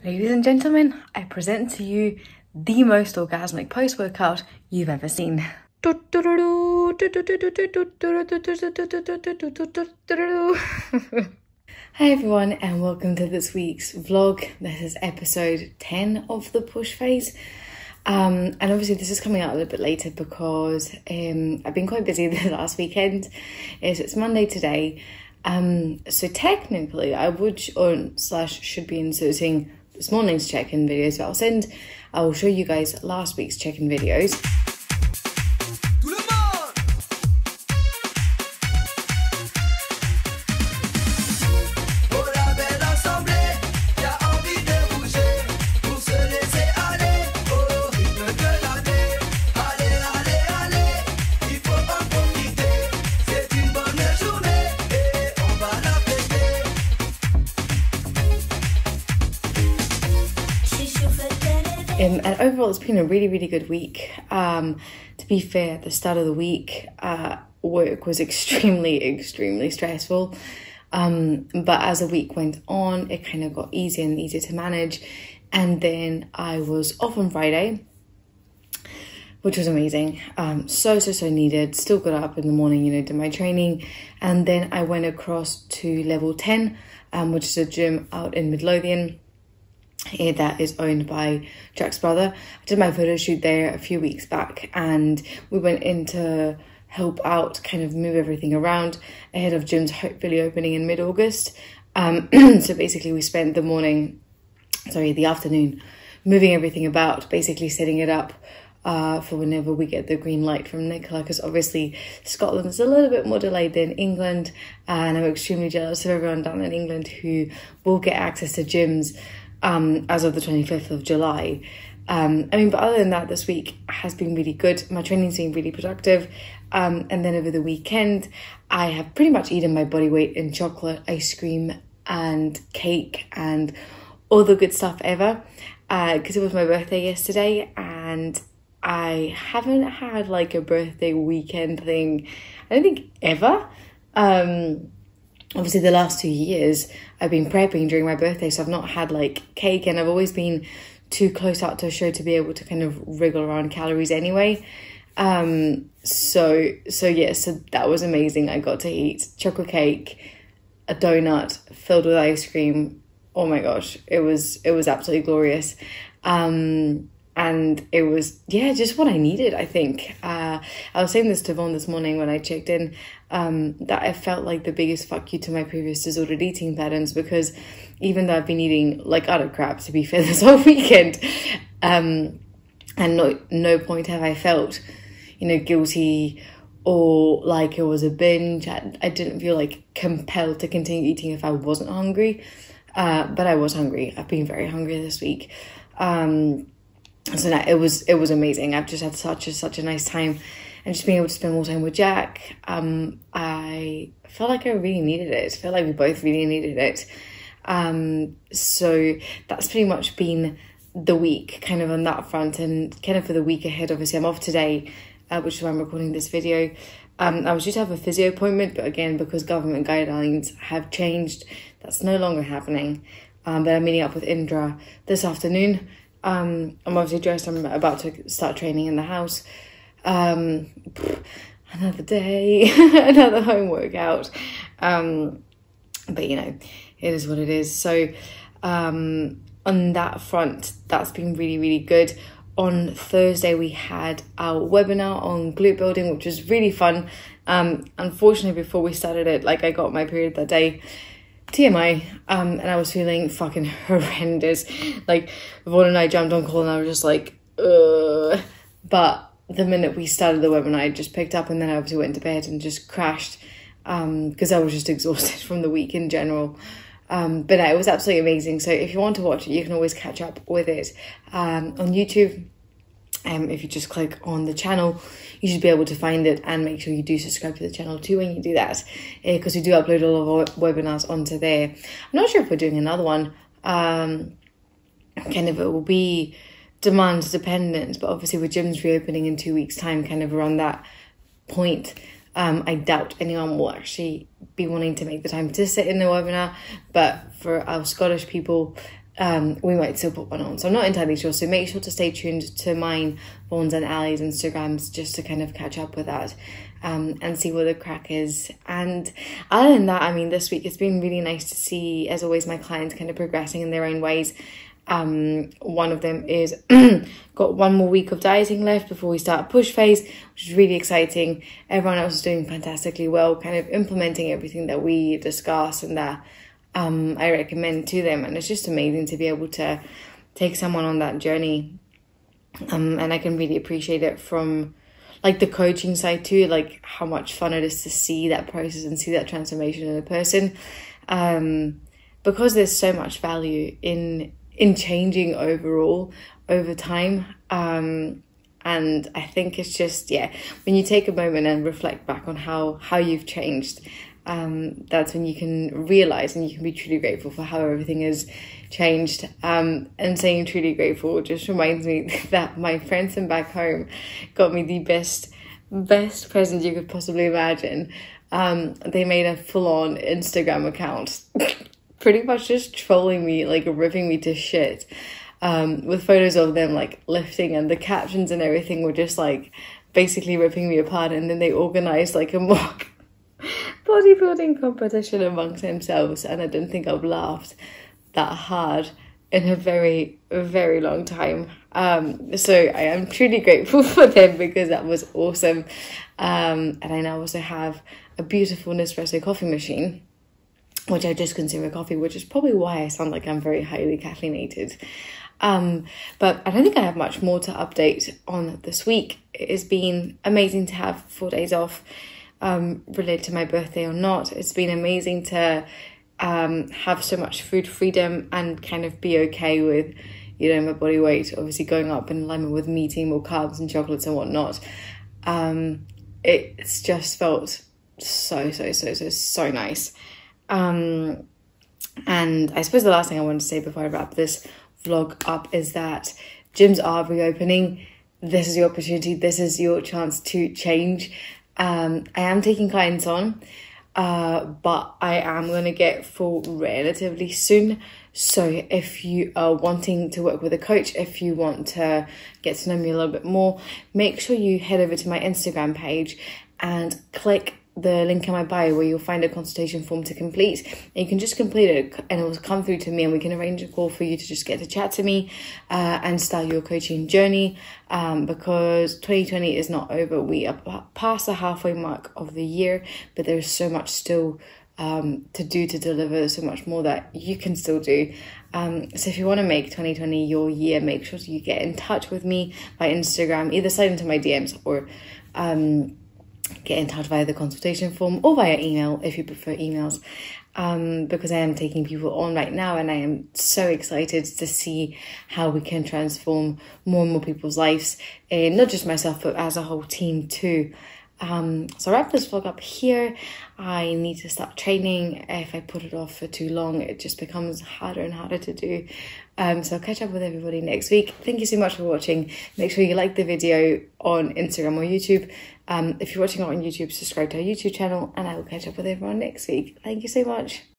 Ladies and gentlemen, I present to you the most orgasmic post-workout you've ever seen. Hi everyone, and welcome to this week's vlog. This is episode 10 of the push phase. And obviously this is coming out a little bit later because I've been quite busy the last weekend. It's Monday today. So technically I would should be inserting this morning's check-in videos, but I will show you guys last week's check-in videos. And overall, it's been a really good week. To be fair, at the start of the week, work was extremely stressful. But as the week went on, it kind of got easier and easier to manage. And then I was off on Friday, which was amazing. So needed. Still got up in the morning, did my training. And then I went across to Level 10, which is a gym out in Midlothian. That is owned by Jack's brother. I did my photo shoot there a few weeks back, and we went in to help out, kind of move everything around ahead of gym's hopefully opening in mid-August. So basically we spent the afternoon moving everything about, basically setting it up for whenever we get the green light from Nicola, because obviously Scotland is a little bit more delayed than England, and I'm extremely jealous of everyone down in England who will get access to gyms as of the 25th of July. But other than that, this week has been really good. My training's been really productive. And then over the weekend, I have pretty much eaten my body weight in chocolate, ice cream, and cake, and all the good stuff ever. Because it was my birthday yesterday, and I haven't had like a birthday weekend thing, I don't think ever. Obviously the last 2 years I've been prepping during my birthday, so I've not had like cake, and I've always been too close out to a show to be able to kind of wriggle around calories anyway. So that was amazing. I got to eat chocolate cake, a donut filled with ice cream. Oh my gosh, it was absolutely glorious. And it was, just what I needed, I think. I was saying this to Vaughn this morning when I checked in, that I felt like the biggest fuck you to my previous disordered eating patterns, because even though I've been eating like utter crap, to be fair, this whole weekend, and no point have I felt, guilty or like it was a binge. I didn't feel like compelled to continue eating if I wasn't hungry, but I was hungry. I've been very hungry this week. So it was amazing. I've just had such a nice time, and just being able to spend more time with Jack. I felt like I really needed it. I felt like we both really needed it. So that's pretty much been the week kind of on that front, and kind of for the week ahead. Obviously I'm off today, which is why I'm recording this video. I was due to have a physio appointment, but again, because government guidelines have changed, that's no longer happening. But I'm meeting up with Indra this afternoon. I'm obviously dressed. I'm about to start training in the house. Another day, another home workout. But it is what it is. So on that front, that's been really good. On Thursday, we had our webinar on glute building, which was really fun. Unfortunately, before we started it, I got my period that day. TMI, and I was feeling fucking horrendous. Vaughn and I jumped on call, and I was just like, ugh. But the minute we started the webinar, I just picked up, and then I obviously went to bed and just crashed, because I was just exhausted from the week in general. But it was absolutely amazing. So if you want to watch it, you can always catch up with it on YouTube. If you just click on the channel, you should be able to find it, and make sure you do subscribe to the channel too when you do that, because we do upload all of our webinars onto there. I'm not sure if we're doing another one. It will be demand dependent, but obviously with gyms reopening in 2 weeks time, kind of around that point, I doubt anyone will actually be wanting to make the time to sit in the webinar. But for our Scottish people, we might still put one on. So I'm not entirely sure. So make sure to stay tuned to mine, Vaughn's and Ali's Instagrams just to kind of catch up with that and see what the crack is. And other than that, I mean, this week it's been really nice to see, as always, my clients kind of progressing in their own ways. One of them is got one more week of dieting left before we start push phase, which is really exciting. Everyone else is doing fantastically well, kind of implementing everything that we discuss and that I recommend to them. And it's just amazing to be able to take someone on that journey. And I can really appreciate it from like the coaching side too, like how much fun it is to see that process and see that transformation in a person. Because there's so much value in changing overall over time. And I think it's just, when you take a moment and reflect back on how you've changed, that's when you can realize and you can be truly grateful for how everything has changed. And saying truly grateful just reminds me that my friends from back home got me the best present you could possibly imagine. They made a full-on Instagram account pretty much just trolling me, like ripping me to shit, with photos of them like lifting, and the captions and everything were just like basically ripping me apart. And then they organized like a mock bodybuilding competition amongst themselves, and I don't think I've laughed that hard in a very, very long time. So I am truly grateful for them because that was awesome. And I now also have a beautiful Nespresso coffee machine, which I just consume a coffee, which is probably why I sound like I'm very highly caffeinated. But I don't think I have much more to update on this week. It has been amazing to have 4 days off, related to my birthday or not. It's been amazing to have so much food freedom and kind of be okay with, my body weight obviously going up in alignment with me eating more carbs and chocolates and whatnot. It's just felt so nice. And I suppose the last thing I want to say before I wrap this vlog up is that gyms are reopening. This is your opportunity. This is your chance to change. I am taking clients on, but I am going to get full relatively soon. So if you are wanting to work with a coach, if you want to get to know me a little bit more, make sure you head over to my Instagram page and click the link in my bio where you'll find a consultation form to complete. And you can just complete it and it will come through to me, and we can arrange a call for you to just get to chat to me and start your coaching journey, because 2020 is not over. We are past the halfway mark of the year, but there's so much still to do, to deliver, so much more that you can still do. So if you want to make 2020 your year, make sure you get in touch with me by Instagram, either slide into my DMs or get in touch via the consultation form or via email if you prefer emails, because I am taking people on right now, and I am so excited to see how we can transform more and more people's lives, and not just myself but as a whole team too. So I'll wrap this vlog up here. I need to start training. If I put it off for too long, it just becomes harder and harder to do. So I'll catch up with everybody next week. Thank you so much for watching. Make sure you like the video on Instagram or YouTube. If you're watching it on YouTube, subscribe to our YouTube channel, and I will catch up with everyone next week. Thank you so much.